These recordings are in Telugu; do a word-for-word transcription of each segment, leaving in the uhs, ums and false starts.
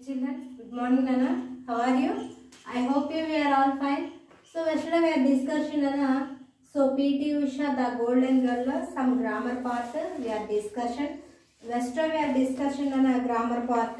children, good morning Nana. How are you? I hope you we are all fine. So yesterday we are discussing Nana. So P T Usha, the golden girl, some grammar part we are discussion. Yesterday we are discussion Nana grammar part.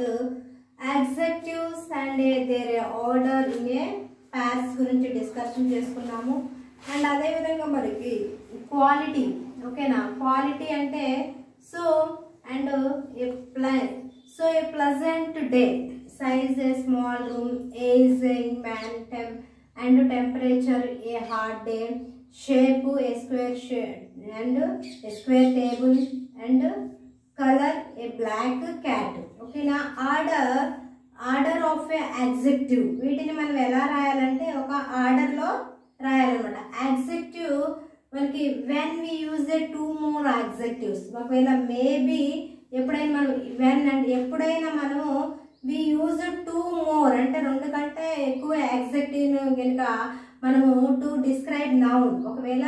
Adjectives and their order in a pairs గురించి డిస్కషన్ చేసుకున్నాము. అండ్ అదే విధంగా మనకి క్వాలిటీ ఓకేనా, క్వాలిటీ అంటే so and a plus so a pleasant day, size a small room, age a man, టెం and temperature a hot day, shape a square shade and square table and colour a black cat ఓకేనా. Order order of a adjective, వీటిని మనం ఎలా రాయాలంటే ఒక ఆర్డర్లో రాయాలన్నమాట. యాడ్జెక్టివ్ మనకి when we use a two more adjectives, ఒకవేళ మేబీ ఎప్పుడైనా మనం వెన్ అండ్ ఎప్పుడైనా మనము వి యూజ్ టూ మోర్ అంటే రెండు కంటే ఎక్కువ యాడ్జెక్టివ్ కనుక మనము టు డిస్క్రైబ్ నౌన్, ఒకవేళ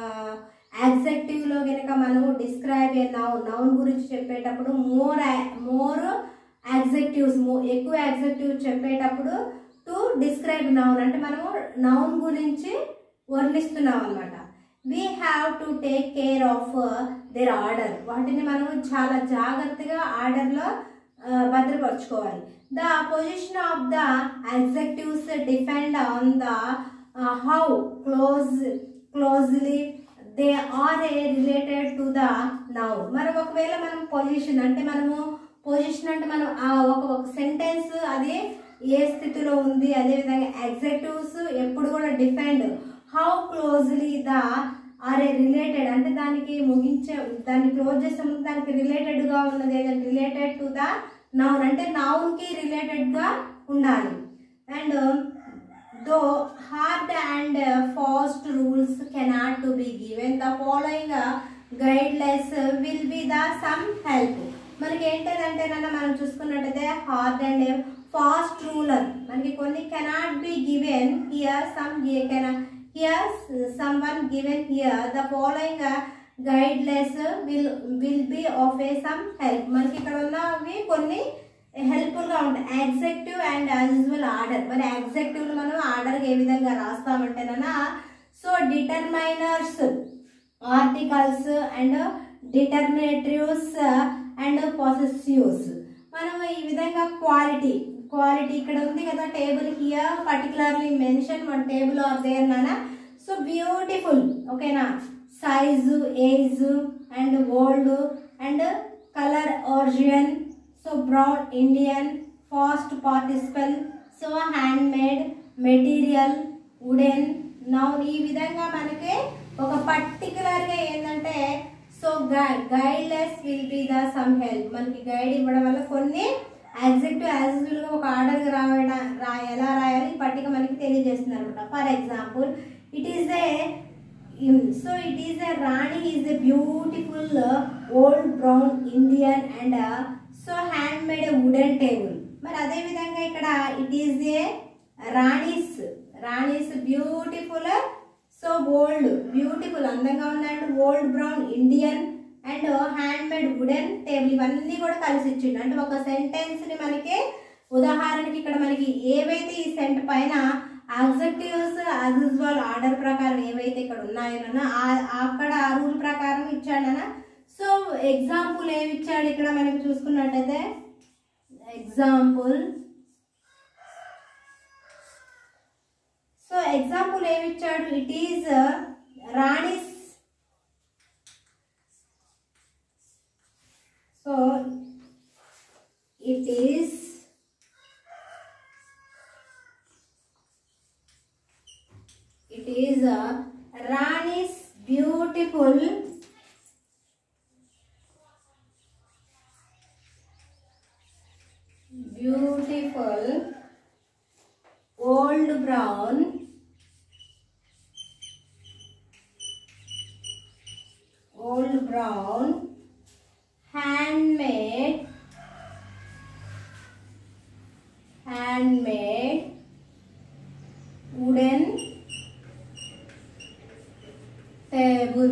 యాడ్జెక్టివ్లో కనుక మనము డిస్క్రైబ్ ఏ నౌన్ నౌన్ గురించి చెప్పేటప్పుడు మోర్ మోర్ యాడ్జెక్టివ్స్ ఎక్కువ యాడ్జెక్టివ్స్ చెప్పేటప్పుడు టు డిస్క్రైబ్ నౌన్ అంటే మనము నౌన్ గురించి వర్ణిస్తున్నాం అనమాట. We have to take care of their order, వాటిని మనము చాలా జాగ్రత్తగా ఆర్డర్లో భద్రపరచుకోవాలి. The position of the adjectives depend on the how close closely they are a related to the noun. మనం ఒకవేళ మనం పొజిషన్ అంటే మనము పొజిషన్ అంటే మనం ఒక ఒక సెంటెన్స్ అది ఏ స్థితిలో ఉంది, అదేవిధంగా యాడ్జెక్టివ్స్ ఎప్పుడు కూడా depend how closely the are a related అంటే దానికి ముగించే దాన్ని క్లోజ్ చేసే ముందు దానికి రిలేటెడ్గా ఉన్నది ఏదంటే రిలేటెడ్ టు ద నౌన్ అంటే నౌన్కి రిలేటెడ్గా ఉండాలి. And though hard and fast rules cannot to be given the following guidelines will be the some help. మనకి ఏంటంటే నన్ను మనం చూసుకున్నట్టయితే హార్డ్ అండ్ ఫాస్ట్ రూలర్ మనకి కొన్ని cannot be given here some cannot here some one given here the following guidelines will will be of a some help. మనకి ఇక్కడ ఉన్నవి కొన్ని హెల్ప్ఫుల్గా ఉంటాయి. Adjective and as usual order, మరి యాడ్జెక్టివ్లు మనం ఆర్డర్కి ఏ విధంగా రాస్తామంటేనా so determiners, articles and determinatives and possessives. మనం ఈ విధంగా క్వాలిటీ క్వాలిటీ ఇక్కడ ఉంది కదా table here particularly mention one table are there నానా. సో బ్యూటిఫుల్ ఓకేనా, size, age and old and colour origin, so brown Indian, past participle, so handmade, material, wooden, noun. ఈ విధంగా మనకి ఒక పర్టికులర్గా ఏంటంటే so guide guidelines will be the some help. మనకి గైడ్ ఇవ్వడం వల్ల కొన్ని యాడ్జెక్టివ్ యాజ్ యూజువల్గా ఒక ఆర్డర్గా రాయడం రా ఎలా రాయాలి పట్టిక మనకి తెలియజేస్తున్నారు అనమాట. For example it is a so it is a Rani is a beautiful old brown Indian and so handmade a wooden table. మరి అదేవిధంగా ఇక్కడ it is a Rani's Rani's beautiful so old beautiful అందంగా ఉన్నాడు, old brown Indian and handmade wooden table. ఇవన్నీ కూడా కలిసి ఇచ్చిండు అంటే ఒక సెంటెన్స్ని మనకి ఉదాహరణకి ఇక్కడ మనకి ఏవైతే ఈ సెంట్ పైన యాడ్జెక్టివ్స్ యాజ్ యూజువల్ ఆర్డర్ ప్రకారం ఏవైతే ఇక్కడ ఉన్నాయో అక్కడ ఆ రూల్ ప్రకారం ఇచ్చాడనా. సో ఎగ్జాంపుల్ ఏమి ఇచ్చాడు ఇక్కడ మనకి చూసుకున్నట్టయితే ఎగ్జాంపుల్ సో ఎగ్జాంపుల్ ఏమి ఇచ్చాడు it is Rani's so it is it is Rani's beautiful beautiful old brown old brown handmade handmade wooden table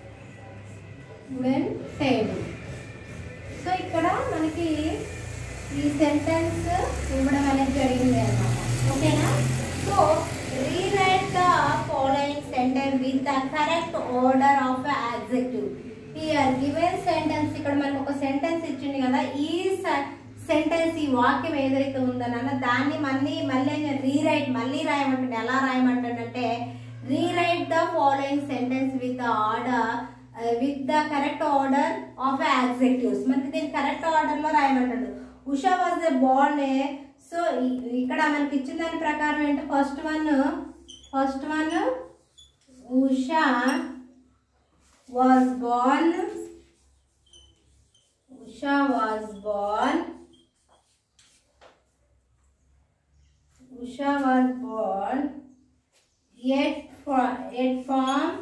wooden table. So ఇక్కడ మనకి సెంటెన్స్ ఇవ్వడం అనేది జరిగింది అన్నమాట. ఓకేనా? So rewrite the following sentence with the correct order of adjective. Here given sentence, ఇక్కడ మనకు ఒక సెంటెన్స్ ఇచ్చింది కదా, ఈ సెంటెన్స్ ఈ వాక్యం ఏదైతే ఉందన్న దాన్ని మళ్ళీ మళ్ళీ రీరైట్ మళ్ళీ రాయమంటుంది. ఎలా రాయమంటుందంటే rewrite the following sentence with the order with the correct order of adjectives. మనకి దీన్ని కరెక్ట్ ఆర్డర్ లో రాయమంటాడు. Usha was a born a. So ఇక్కడ మనకి ఇచ్చిన దాని ప్రకారం ఏంటి, first one first one Usha was born Usha was born Usha was born at at farm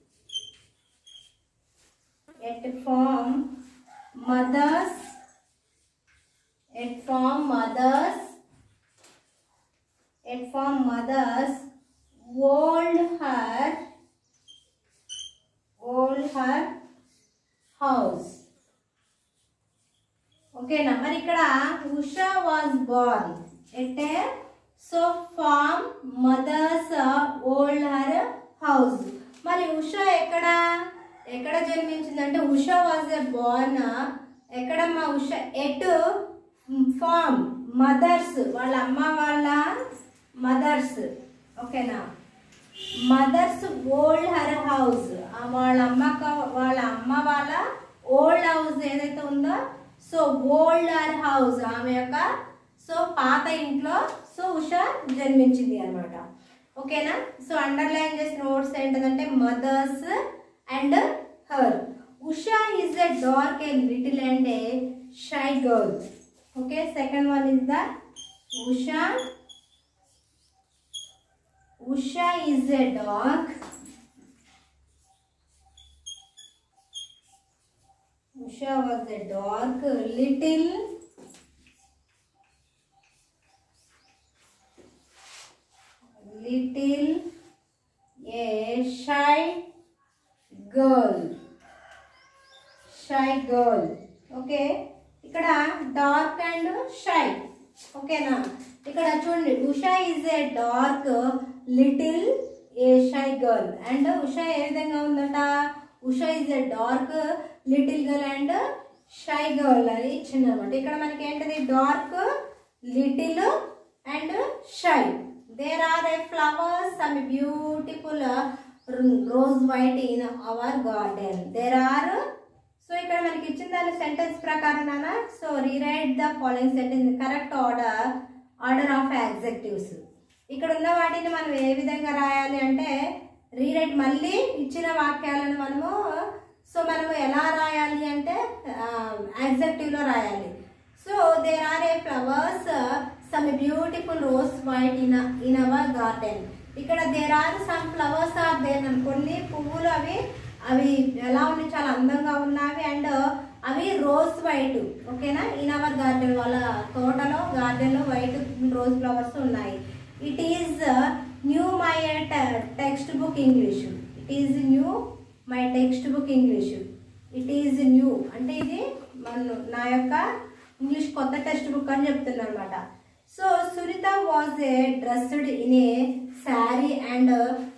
At from mothers, at from mothers, at from mothers, old her, old her house. Okay, na మరి ఇక్కడ Usha was born at a so from mothers old her house. మరి ఉషా ఎక్కడ ఎక్కడ జన్మించిందంటే ఉషా వాజ్ ఎ బోర్న్ ఎక్కడమ్మా ఉషా ఎట్ ఫామ్ మదర్స్ వాళ్ళ అమ్మ వాళ్ళ మదర్స్. ఓకేనా? మదర్స్ ఓల్డ్ హర్ హౌస్, వాళ్ళ అమ్మ వాళ్ళ అమ్మ వాళ్ళ ఓల్డ్ హౌస్ ఏదైతే ఉందో సో ఓల్డ్ హర్ హౌస్ ఆమె యొక్క సో పాత ఇంట్లో సో ఉషా జన్మించింది అనమాట. ఓకేనా? సో అండర్లైన్ చేసిన వర్డ్స్ ఏంటంటే mothers and her. Usha is a dark, a little and a shy girl. Okay, second one is the Usha. Usha is a dark. Usha was a dark, little, little, a shy girl shy girl. Okay, ఇక్కడ డార్క్ అండ్ షై. ఓకేనా? ఇక్కడ చూడండి Usha is a dark little a shy girl and Usha ఏ విధంగా ఉందట Usha is a dark little girl and shy girl అని ఇచ్చింది అనమాట. ఇక్కడ మనకి ఏంటిది dark little and shy. There are a flowers some beautiful rose white in our garden. There are so ఇక్కడ మనకి ఇచ్చిన దాని సెంటెన్స్ ప్రకారం నానా so rewrite the following sentence correct order order of adjectives. ఇక్కడ ఉన్న వాటిని మనం ఏ విధంగా రాయాలి అంటే రీరైట్ మళ్ళీ ఇచ్చిన వాక్యాలను మనము సో మనము ఎలా రాయాలి అంటే యాడ్జెక్టివ్ లో రాయాలి. So there are a flowers some beautiful rose white in in our garden. ఇక్కడ there are some flowers are there, కొన్ని పువ్వులు అవి అవి ఎలా ఉన్నాయి చాలా అందంగా ఉన్నవి అండ్ అవి రోజ్ వైట్. ఓకేనా? ఇన్ అవర్ గార్డెన్ వాళ్ళ తోటలో గార్డెన్ లో వైట్ రోజ్ ఫ్లవర్స్ ఉన్నాయి. It is new my textbook English. It is new my textbook English. It is new అంటే ఇది మన నా యొక్క ఇంగ్లీష్ కొత్త టెక్స్ట్ బుక్ అని చెప్తున్నా అనమాట. So Sunita was a dressed in a sari and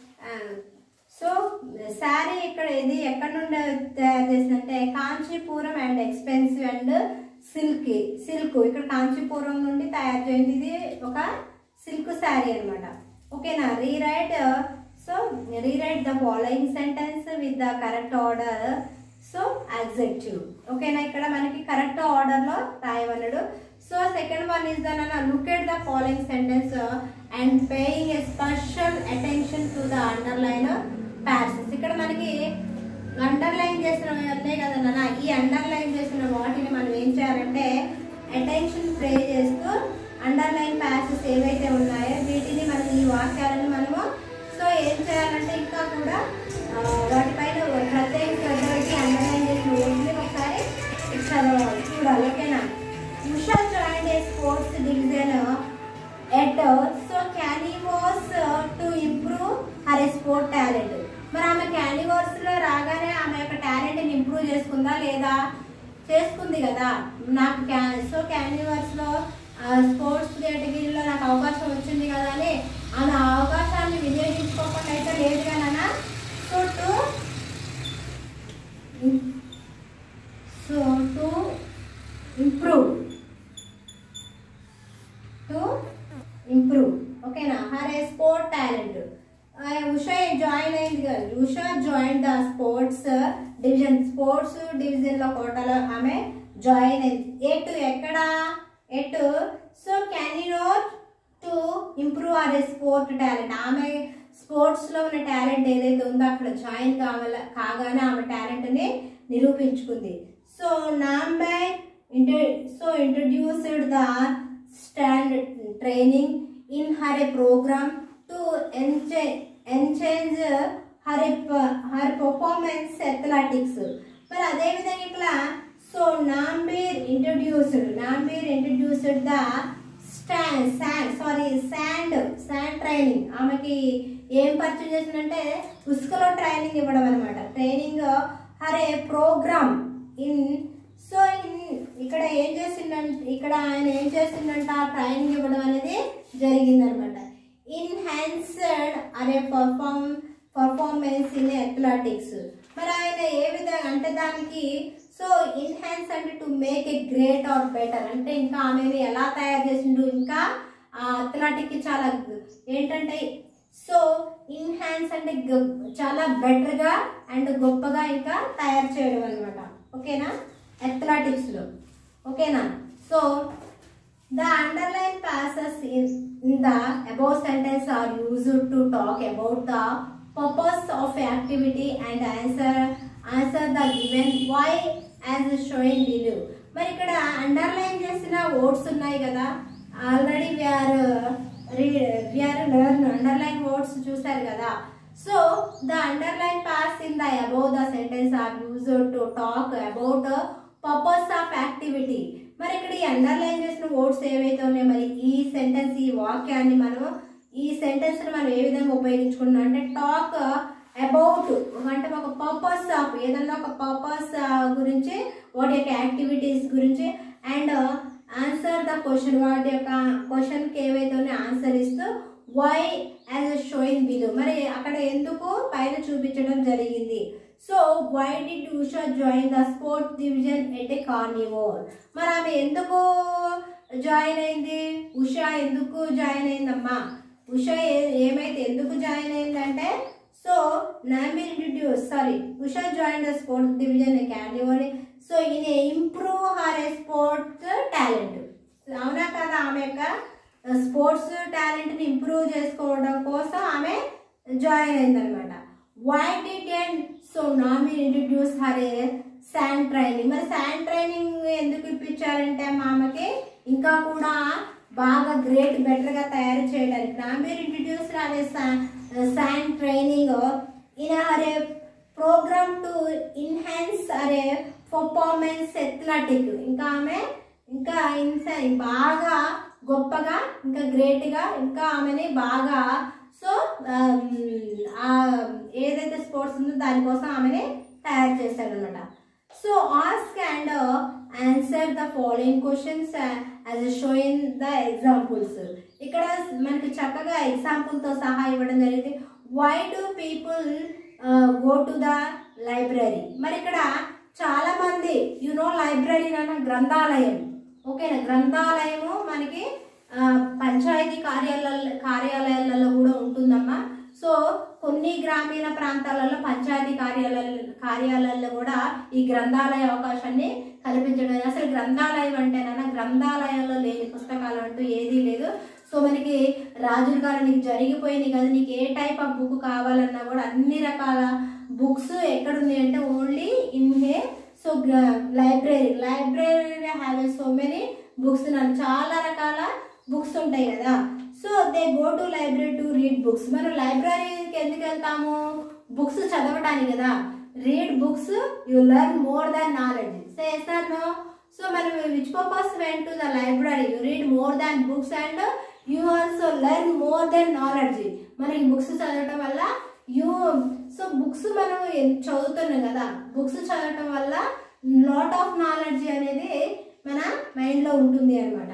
so sari ఇక్కడ ఇది ఎక్కడ నుండి తయారు చేసిందంటే Kanchipuram and expensive and silk silk ఇక్కడ కాంచీపురం నుండి తయారు చేయండి. ఇది ఒక సిల్క్ శారీ అనమాట. ఓకేనా? Rewrite so rewrite the following sentence with the correct order so adjective. ఓకేనా? ఇక్కడ మనకి కరెక్ట్ ఆర్డర్ లో రాయమన్నాడు. So second one is the look at the following sentence and paying a special attention to the underline phrases. ఇక్కడ మనకి అండర్లైన్ చేసిన ఉన్నాయి కదా నాన్న, ఈ అండర్లైన్ చేసిన వాటిని మనం ఏం చేయాలంటే అటెన్షన్ ప్రే చేస్తూ అండర్లైన్ ప్యాసెస్ ఏవైతే ఉన్నాయో వీటిని మనం ఈ వాక్యాలను మనము సో ఏం చేయాలంటే ఇంకా కూడా వాటిపైన ప్రత్యేక శ్రద్ధ పెట్టి అండర్లైన్ చేసిన వాటిని ఒకసారి చదవాలి చూడాలి. ఓకేనా? Usha join a sports division at so క్యానివాస్ to improve her sport talent. మరి ఆమె క్యానివాస్ లో రాగానే ఆమె యొక్క టాలెంట్ ఇంప్రూవ్ చేసుకుందా లేదా? చేసుకుంది కదా. నాకు క్యా సో క్యానివాస్ లో స్పోర్ట్స్ కేటగిరీలో నాకు అవకాశం వచ్చింది కదా అని ఆమె అవకాశాన్ని వినియోగించుకోకుండా అయితే లేదు కదా. So to so to improve to improve ఓకేనా her a sport talent. Usha join అయింది కదా, Usha join the sports division, స్పోర్ట్స్ డివిజన్లో కోటాలో ఆమె జాయిన్ అయింది. ఎటు ఎక్కడ ఎటు so can to improve are a sport talent. ఆమె స్పోర్ట్స్లో ఉన్న టాలెంట్ ఏదైతే ఉందో అక్కడ జాయిన్ కావాల కాగానే ఆమె టాలెంట్ని నిరూపించుకుంది. So Nambiar inter so introduced the stand training in her a programme to ఎంచే enhance her her performance athletics. మరి అదేవిధంగా ఇట్లా so Nambiar introduced Nambiar introduced the stand sand sorry sand sand training. ఆమెకి ఏం పరిచయం చేసిందంటే ఉసుకలో ట్రైనింగ్ ఇవ్వడం అనమాట. Training her a programme in so ఇక్కడ ఏం చేసిందంటే ఇక్కడ ఆయన ఏం చేసిందంటే ఆ ట్రైనింగ్ ఇవ్వడం అనేది జరిగిందనమాట. ఇన్హాన్స్డ్ అరే పర్ఫార్మ్ పర్ఫార్మెన్స్ ఇన్ అథ్లెటిక్స్. మరి ఆయన ఏ విధంగా అంటే దానికి సో ఇన్హాన్స్ అంటే to make a great or better అంటే ఇంకా ఆమెను ఎలా తయారు చేసిండు ఇంకా ఆ అథ్లెటిక్కి చాలా ఏంటంటే సో ఇన్హాన్స్ అంటే చాలా బెటర్గా అండ్ గొప్పగా ఇంకా తయారు చేయడం అనమాట. ఓకేనా అథ్లెటిక్స్లో ఓకేనా. So the underline passes in, in the above sentence are used to talk about the purpose of activity and answer answer the given why as shown below. మరి ఇక్కడ అండర్లైన్ చేసిన వర్డ్స్ ఉన్నాయి కదా, already we are we are learn underline words చూసారు కదా. So the underline phrase in the above the sentence are used to talk about purpose of activity. మరి ఇక్కడ ఈ అండర్లైన్ చేసిన వర్డ్స్ ఏవైతే ఉన్నాయో మరి ఈ సెంటెన్స్ ఈ వాక్యాన్ని మనం ఈ సెంటెన్స్ మనం ఏ విధంగా ఉపయోగించుకుంటున్నాం అంటే టాక్ అబౌట్ అంటే ఒక పర్పస్ ఆఫ్ ఏదన్నా ఒక పర్పస్ గురించి వాటి యొక్క యాక్టివిటీస్ గురించి అండ్ ఆన్సర్ ద క్వశ్చన్ వాటి యొక్క క్వశ్చన్కి ఏవైతే ఉన్నాయో ఆన్సర్ ఇస్తూ వై యాజ్ షోయింగ్ బిలో మరి అక్కడ ఎందుకు పైన చూపించడం జరిగింది. So why did Usha join the sports division at a కార్నివోల్. మరి ఆమె ఎందుకు జాయిన్ అయింది, ఉషా ఎందుకు జాయిన్ అయిందమ్మా, ఉషా ఏమైతే ఎందుకు జాయిన్ అయిందంటే so Nambiar introduce sorry Usha join the sports division at కార్నివోల్ so in improve her a sports talent. అవునా కదా, ఆమె యొక్క స్పోర్ట్స్ టాలెంట్ని ఇంప్రూవ్ చేసుకోవడం కోసం ఆమె జాయిన్ అయిందనమాట. Why did and so Nambiar introduce her a sand training. మరి శాండ్ ట్రైనింగ్ ఎందుకు ఇప్పించారంటే ఆమెకి ఇంకా కూడా బాగా గ్రేట్ బెటర్గా తయారు చేయడానికి. నాంబీర్ introduce her a sand training in her a programme to enhance her a performance athletic. ఇంకా ఆమె ఇంకా ఇన్సా బాగా గొప్పగా ఇంకా గ్రేట్గా ఇంకా ఆమెని బాగా సో ఏదైతే స్పోర్ట్స్ ఉందో దానికోసం ఆమెని తయారు చేశారనమాట. So ask and answer the following questions as show in the examples. ఇక్కడ మనకి చక్కగా ఎగ్జాంపుల్తో సహా ఇవ్వడం జరిగింది. Why do people go to the library. మరి ఇక్కడ చాలా మంది యునో లైబ్రరీ అన్న గ్రంథాలయం ఓకేనా. గ్రంథాలయము మనకి పంచాయతీ కార్యాలయ కార్యాలయాలలో కూడా ఉంటుందమ్మా. సో కొన్ని గ్రామీణ ప్రాంతాలలో పంచాయతీ కార్యాలయ కార్యాలయాల్లో కూడా ఈ గ్రంథాలయ అవకాశాన్ని కల్పించడం. అసలు గ్రంథాలయం అంటేనన్నా గ్రంథాలయంలో లేని పుస్తకాలు అంటూ ఏదీ లేదు. సో మనకి రాజుల గారు నీకు జరిగిపోయినాయి కదా, నీకు ఏ టైప్ ఆఫ్ బుక్ కావాలన్నా కూడా అన్ని రకాల బుక్స్ ఎక్కడుంది అంటే only in hey so library library have so many books. నాకు చాలా రకాల బుక్స్ ఉంటాయి కదా. So they go to library to read books. మనం లైబ్రరీకి ఎందుకు వెళ్తాము, బుక్స్ చదవటానికి కదా. Read books you learn more than knowledge. So yes or no. So మనం which purpose went to the library, you read more than books and you also learn more then knowledge. మనకి బుక్స్ చదవటం వల్ల యూ సో బుక్స్ మనం చదువుతున్నాం కదా, బుక్స్ చదవటం వల్ల లాట్ ఆఫ్ నాలెడ్జ్ అనేది మన మైండ్లో ఉంటుంది అనమాట. ఓకే.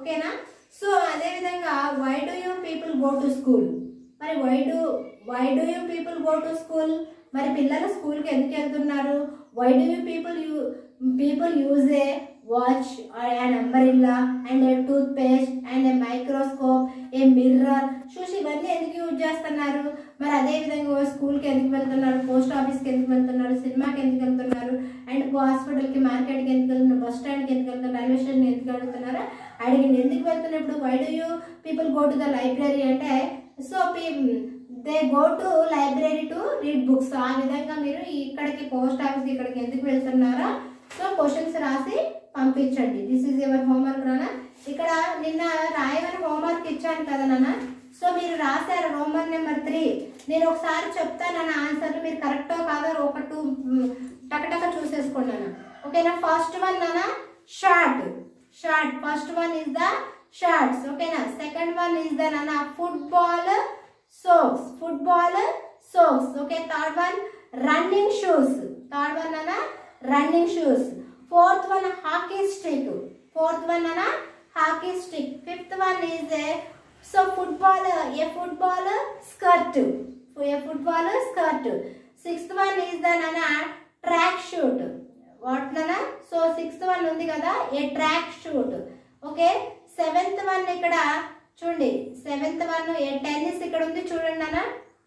ఓకేనా. సో అదే విధంగా why do you people go to school, మరి why do why do you people go to school, మరి పిల్లలు స్కూల్కి ఎందుకు వెళ్తున్నారు. Why do you people you people use a watch and umbrella and a toothpaste and a microscope a mirror shoes ఇవన్నీ ఎందుకు యూజ్ చేస్తున్నారు. మరి అదే విధంగా స్కూల్కి ఎందుకు వెళ్తున్నారు, పోస్ట్ ఆఫీస్కి ఎందుకు వెళ్తున్నారు, సినిమాకి ఎందుకు వెళ్తున్నారు, అండ్ హాస్పిటల్కి, మార్కెట్కి ఎందుకు వెళ్తున్నారు, బస్ స్టాండ్కి ఎందుకు వెళ్తున్నారు, రైల్వే స్టేషన్ ఎందుకు అడుగుతున్నారా అడిగింది. ఎందుకు వెళ్తున్నప్పుడు why do you people go to the library అంటే సో పీ they go to library to read books. ఆ విధంగా మీరు ఇక్కడికి పోస్ట్ ఆఫీస్ ఇక్కడికి ఎందుకు వెళ్తున్నారా సో క్వశ్చన్స్ రాసి పంపించండి. దిస్ ఈజ్ యువర్ హోంవర్క్ నాన్న. ఇక్కడ నిన్న రాయమని హోంవర్క్ ఇచ్చాను కదా నాన్న. సో మీరు రాశారు హోంవర్క్ నెంబర్ త్రీ. నేను ఒకసారి చెప్తాను అన్న ఆన్సర్లు, మీరు కరెక్టో కాదో ఒక టూ టకటక చూసేసుకోండి నాన్న. ఓకేనా. ఫస్ట్ వన్ నాన్న short short first one is the shorts. ఓకేనా. సెకండ్ వన్ ఈజ్ ద నాన్న football socks football socks. Okay. Third one running shoes. Third one నాన్న running shoes. Fourth one hockey stick. Fourth one na hockey stick. Fifth one is a so football a football skirt. A football skirt. Sixth one is the na track shoot. What na? So sixth one undi kada a track shoot. Okay. Seventh one ikkada చూడండి. Seventh one a tennis ఇక్కడ ఉంది చూడండి నాన్న.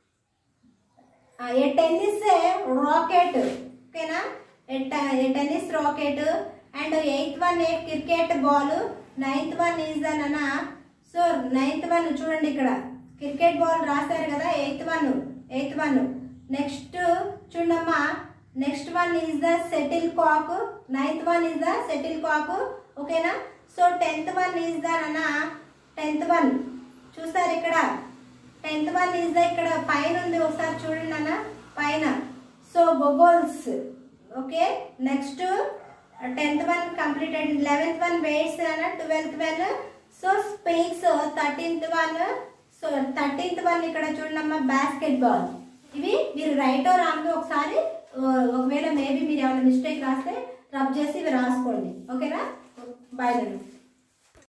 a tennis rocket. ఓకేనా. tennis rocket and eighth one a cricket ball. ninth one is the nana so ninth one చూడండి ఇక్కడ క్రికెట్ బాల్ రాశారు కదా. Eighth one eighth one next చూడమ్మా. Next one is the shuttlecock. Ninth one is the shuttlecock. ఓకేనా. So tenth one is the నన్న టెన్త్ వన్ చూసారు ఇక్కడ. టెన్త్ వన్ ఈజ్ ద ఇక్కడ పైన ఉంది ఒకసారి చూడండి అన్న పైన. సో బొబోల్స్. Okay. Next tenth one completed. Eleventh one weights అన్న. Twelfth one so speaks. Thirteenth one so thirteenth one ఇక్కడ చూడమ్మా బాస్కెట్ బాల్. ఇవి మీరు రైటో రాంగో ఒకసారి ఒకవేళ మేబీ మీరు ఏమైనా మిస్టేక్ రాస్తే రబ్ చేసి ఇవి రాసుకోండి. ఓకేనా. బాయ్.